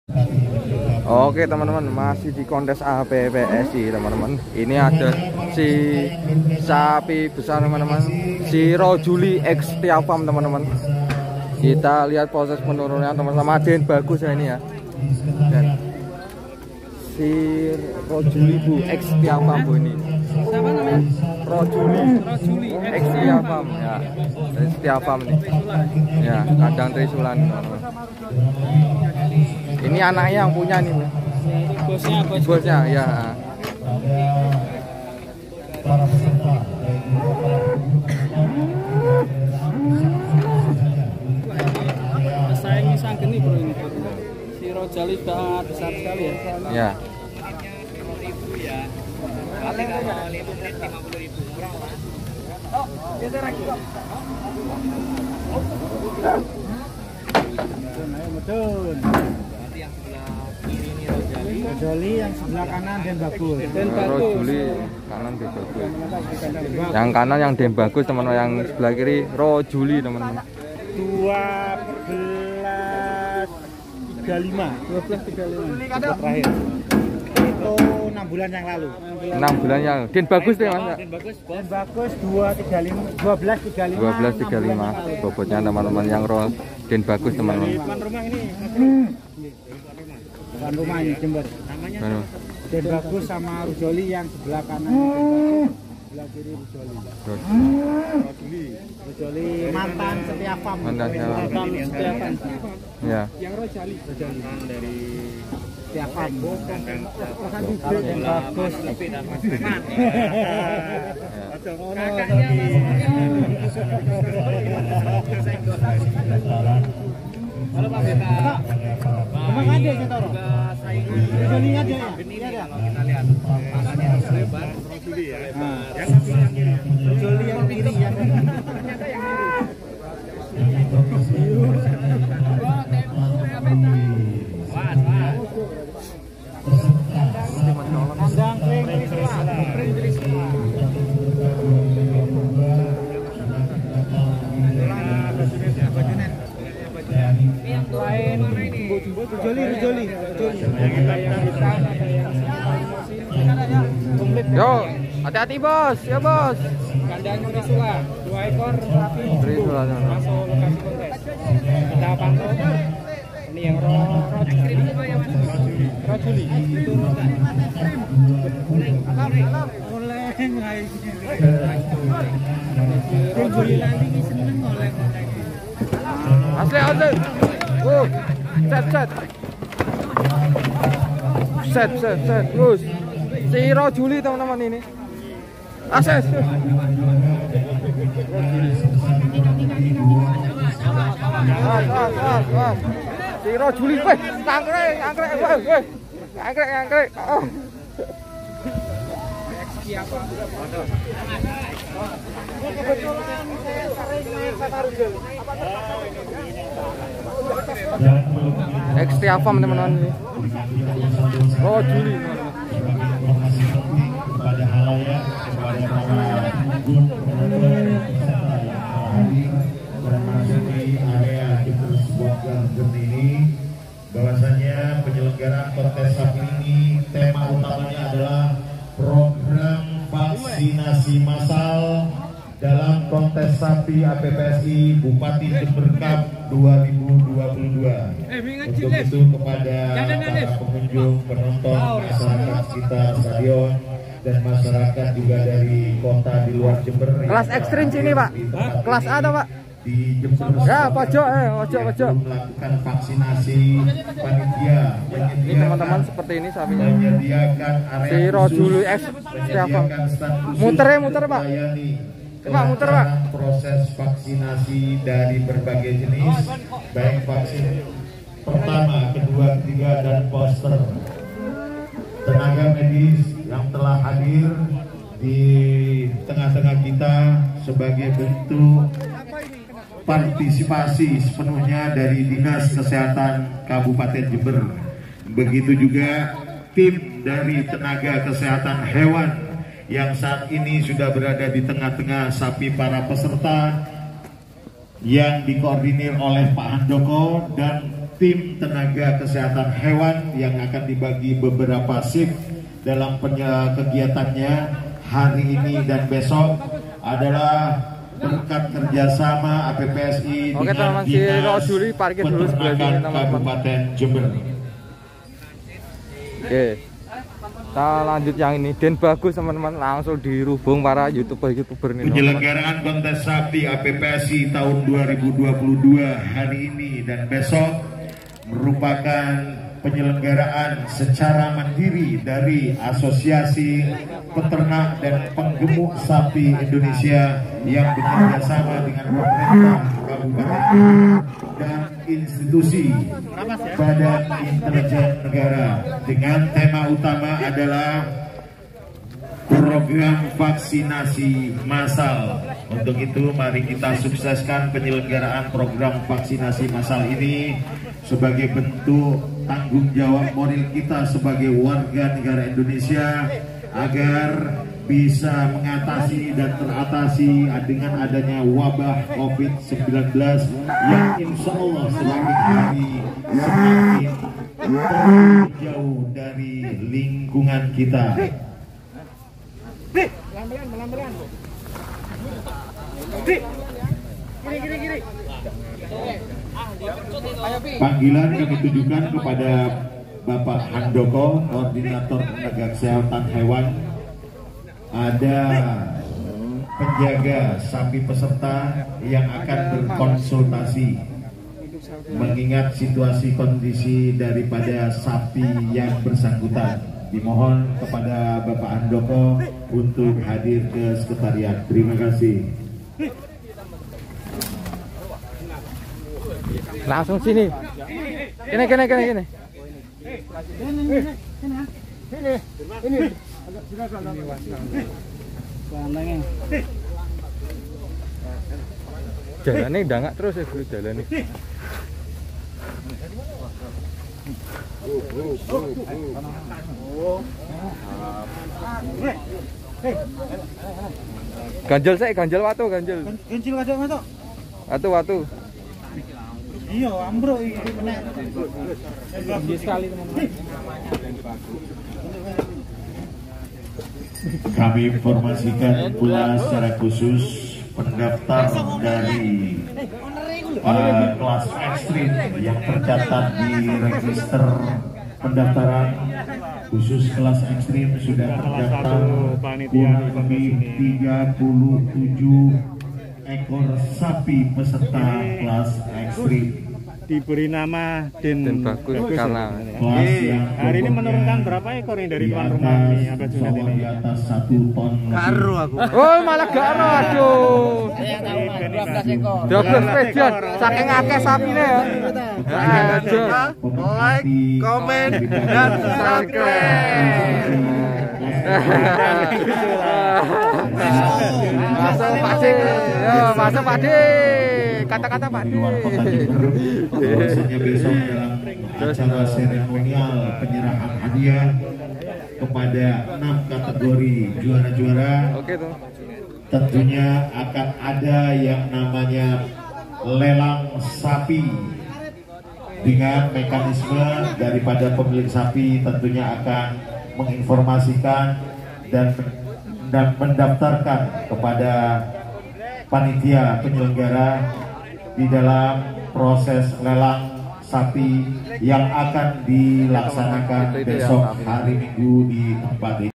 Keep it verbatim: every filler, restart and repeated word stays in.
Oke teman-teman, masih di kontes A P P S I teman-teman. Ini ada si sapi besar teman-teman, si Rojuli X Tiafam teman-teman. Kita lihat proses penurunannya teman-teman. Maden bagus ya ini ya. Dan si Rojuli Bu X Tiafam Bu ini. Siapa namanya? Rojuli Rojuli X Tiafam ya. X Tiafam nih. Ya, kandang Trisulan teman-teman. Ini anaknya yang punya nih, Bu. Bosnya, bos. Bosnya, ya. Sayangi sang geni bro ini. Si Rojali sudah besar sekali ya. Ya. Paling lima puluh ribu. Oh, geser lagi. Betul. Yang sebelah kiri ini Rojali. Rojali yang sebelah kanan Den Bagus. Den Bagus. Rojuli kanan Den Bagus. Yang kanan yang Den Bagus teman-teman, yang sebelah kiri Rojuli teman-teman. dua belas tiga puluh lima. dua belas tiga puluh lima. Terakhir. Itu enam bulan yang lalu. enam bulan yang Den Bagus deh Mas. Den Bagus, Den Bagus dua tiga lima, dua belas tiga puluh lima. dua belas tiga puluh lima bobotnya teman-teman, yang Ro Den Bagus teman-teman. Tuan rumah ini. Tuan rumah ini Jember. Namanya Den Bagus sama Rojoli yang sebelah kanan. Sebelah kiri Rojoli. Rojoli. Rojoli mantan Setiafam. Mantan Mantan Setiafam. Ya. Yang Rojali. Rojali dari Setiafam. Den Bagus. Kakaknya halo Pak Beta. Emang ada yang taruh? Rojoli ada ya? Ini ada. Kita lihat. Tangannya harus lebar. Rojoli ya. Yang yang kiri. Rojoli yang kiri ya. Ternyata yang biru. Wah, wah. Kandang kering Trisula. Yang lain Rojoli, Rojoli, Rojoli. Yo, hati-hati bos, ya bos. Kandang Trisula, dua ekor sapi Trisula masuk lokasi kontes. Kita pantau. Ini yang Rojoli, Rojoli. Itu oleng, oleng. Rojoli lali ini seneng oleng, oleng. Asli asli. Oh, set set. Set set set terus. Si Rojuli teman-teman ini. Akses. Mas, mas, mas, mas. Si Rojuli, weh, angkrek, angkrek, weh, weh. Angkrek, angkrek. Oh. Kebetulan saya sering main sama Rojoli. X Tiafam teman-teman ini. Rojuli. Kepada halayak, kepada para memasuki area Jember sebuah garden ini, bahwasanya penyelenggaraan kontes sapi ini tema utamanya adalah program vaksinasi massal dalam kontes sapi A P P S I Bupati Jember Cup dua ribu dua puluh dua. Untuk itu kepada para pengunjung, penonton, masyarakat sekitar stadion dan masyarakat juga dari kota di luar Jember. Kelas ekstrim sini Pak. Kelas A atau Pak? Di Jember. Ya pojok eh pojok pojok. Melakukan vaksinasi panitia. Ini teman-teman seperti ini sapinya. Menyediakan area Si Rojuli X Tiafam. Muter ya muter Pak. Pak muter Pak. Proses vaksinasi dari berbagai jenis, baik vaksin pertama, kedua, ketiga, dan booster. Tenaga medis yang telah hadir di tengah-tengah kita sebagai bentuk partisipasi sepenuhnya dari Dinas Kesehatan Kabupaten Jember. Begitu juga tim dari tenaga kesehatan hewan yang saat ini sudah berada di tengah-tengah sapi para peserta yang dikoordinir oleh Pak Handoko dan tim tenaga kesehatan hewan yang akan dibagi beberapa shift dalam kegiatannya hari ini dan besok adalah berkat kerjasama A P P S I Oke, dengan teman-teman, si Dinas Rojuli parkir dulu sebelah sini, Peternakan teman-teman. Kabupaten Jember. Oke, kita lanjut yang ini. Dan bagus teman-teman, langsung dirubung para youtuber-youtuber ini. Penyelenggaraan kontes sapi A P P S I tahun dua ribu dua puluh dua hari ini dan besok merupakan penyelenggaraan secara mandiri dari Asosiasi Peternak dan Penggemuk Sapi Indonesia yang bekerja sama dengan pemerintah kabupaten dan institusi Badan Intelijen Negara dengan tema utama adalah program vaksinasi massal. Untuk itu mari kita sukseskan penyelenggaraan program vaksinasi massal ini sebagai bentuk tanggung jawab moral kita sebagai warga negara Indonesia agar bisa mengatasi dan teratasi dengan adanya wabah COVID sembilan belas yang insya Allah semakin hari semakin jauh dari lingkungan kita. Pelan-pelan, pelan-pelan. Kiri, kiri, kiri. Panggilan kami tujukan kepada Bapak Handoko, Koordinator Tenaga Kesehatan Hewan. Ada penjaga sapi peserta yang akan berkonsultasi mengingat situasi kondisi daripada sapi yang bersangkutan. Dimohon kepada Bapak Handoko untuk hadir ke sekretariat. Terima kasih. Langsung sini. Kene kene kene kene. Ini, ini. Agak silakan. Ini Jalannya udah nggak terus ya, bro, jalannya. Ganjel saya, ganjel watu, ganjel. Ganjil kadang itu. Watu, watu. Iya, ambruk iki menek. Tinggi sekali, teman-teman. Kami informasikan pula secara khusus pendaftar dari uh, kelas ekstrim yang tercatat di register pendaftaran khusus kelas ekstrim sudah terdaftar kurang lebih tiga puluh tujuh ekor sapi peserta kelas ekstrim. Diberi nama Den, Dan bagus, bagus karena ya. Kelas yang Hari ini menurunkan bobotnya berapa ekor ini dari di tuan atas, rumah nih apa juga insya Allah ini? di atas satu ton lebih. Oh, malah gak ono, aduh. dua belas spesial, saking akeh sapine ya. Aduh. Like, komen, dan subscribe. Masuk Pak D. Yo, masuk Pak D. Kata-kata Pak D. Di luar kota Jember, bahwasanya besok dalam acara seremonial penyerahan hadiah kepada enam kategori juara-juara, Oke tuh. tentunya akan ada yang namanya lelang sapi dengan mekanisme daripada pemilik sapi tentunya akan menginformasikan dan dan mendaftarkan kepada panitia penyelenggara di dalam proses lelang sapi yang akan dilaksanakan Itu- itu ya, besok sapi. hari Minggu di tempat ini.